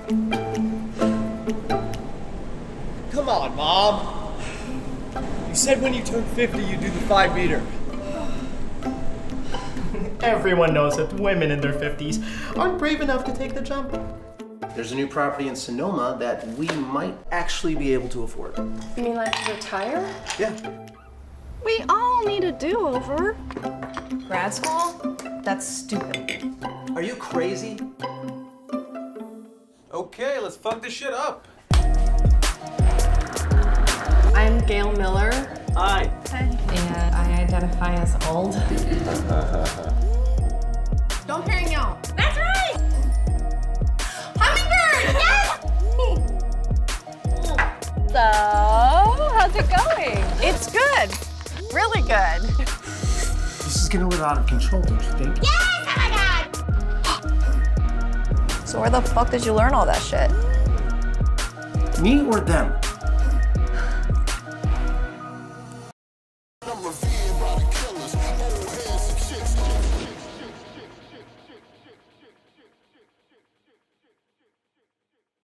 Come on, Mom. You said when you turn 50, you do the 5-meter. Everyone knows that women in their 50s aren't brave enough to take the jump. There's a new property in Sonoma that we might actually be able to afford. You mean like retire? Yeah. We all need a do-over. Grad school? That's stupid. Are you crazy? Okay, let's fuck this shit up. I'm Gail Miller. Hi. And I identify as old. Don't Perignon. That's right! Hummingbird! Yes! So, how's it going? It's good. Really good. This is getting a little out of control, don't you think? Yes! Oh my God! So where the fuck did you learn all that shit? Me or them?